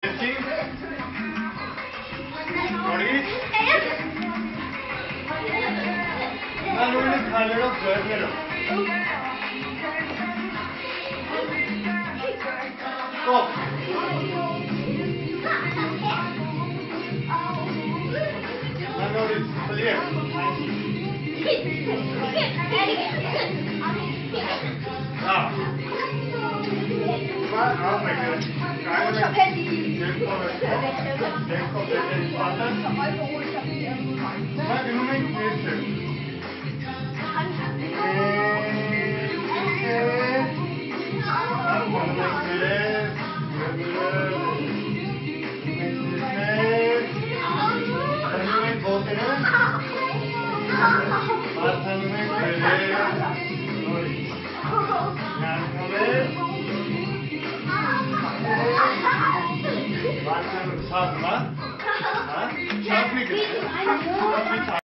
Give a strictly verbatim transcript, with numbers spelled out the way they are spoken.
Stop. Now it's clear. Now. Now make it. Denk auf den Vater. Nein, im Moment nicht. Saat mı? Ha? Saat mi gidiyor?